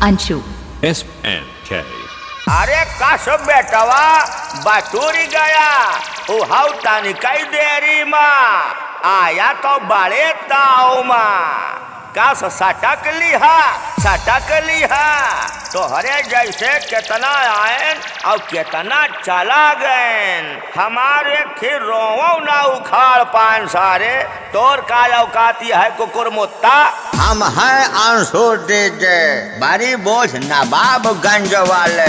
Anshu SNK। अरे कस बेटवा बटूरी गया उहाउ तनिकई देरी माँ आया तो बड़े ताऊ माँ कस सटक लिहा तोहरे जैसे कितना आयन और कितना चला गए हमारे फिर रोवो ना उखाड़ पान सारे तोर का औकाती है कुकुर मुत्ता। हम हैं अंशु डीजे बड़ी बोझ नवाबगंज वाले।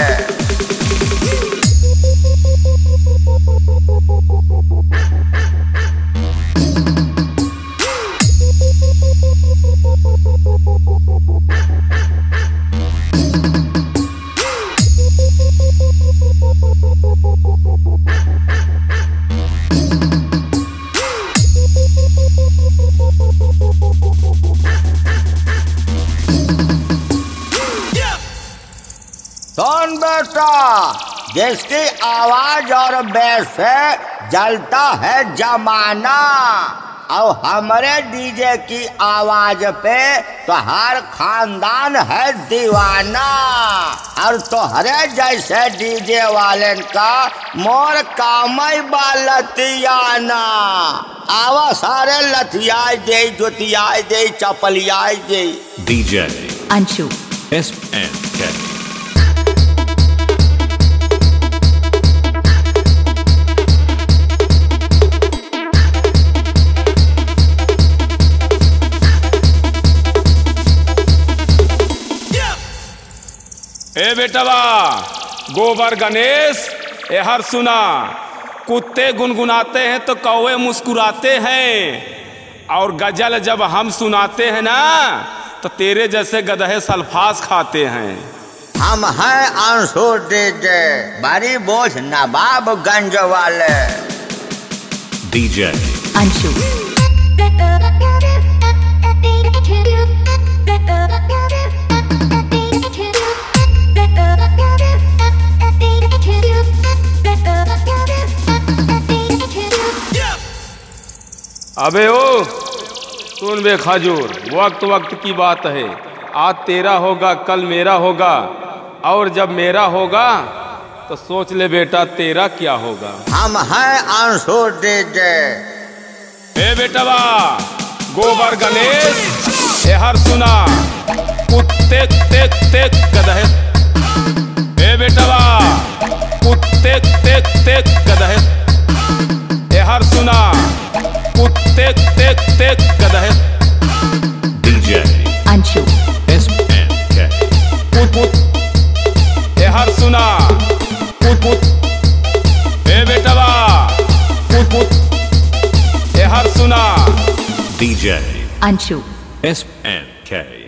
सुन बेटा जिसकी आवाज और बेस से जलता है जमाना और हमारे डीजे की आवाज पे तो हर खानदान है दीवाना और तोहरे जैसे डीजे वाले का मोर कामई बा लतियाना आवा सारे लतियाई दे जुतियाई दे चपलियाई दे। DJ Anshu SNK। ए बेटवा गोबर गणेश ए हर सुना कुत्ते गुनगुनाते हैं तो कौवे मुस्कुराते हैं और गजल जब हम सुनाते हैं ना तो तेरे जैसे गधे सल्फास खाते हैं। हम हैं अंशु डीजे बड़ी बोझ नवाबगंज वाले। DJ अंशु अबे ओ सुन बे खजूर वक्त वक्त की बात है आज तेरा होगा कल मेरा होगा और जब मेरा होगा तो सोच ले बेटा तेरा क्या होगा। हम हैं अंशु डीजे ए बेटवा गोबर गणेश ए हर सुना कुत्ते तेक तेक गधे ए बेटवा कुत्ते तेक तेक गधे ए हर सुना कुत्ते तेक तेक गधे। DJ Anshu SNK। कुत कुत ए हर सुना कुत कुत ए बेटवा कुत कुत ए हर सुना। DJ Anshu SNK।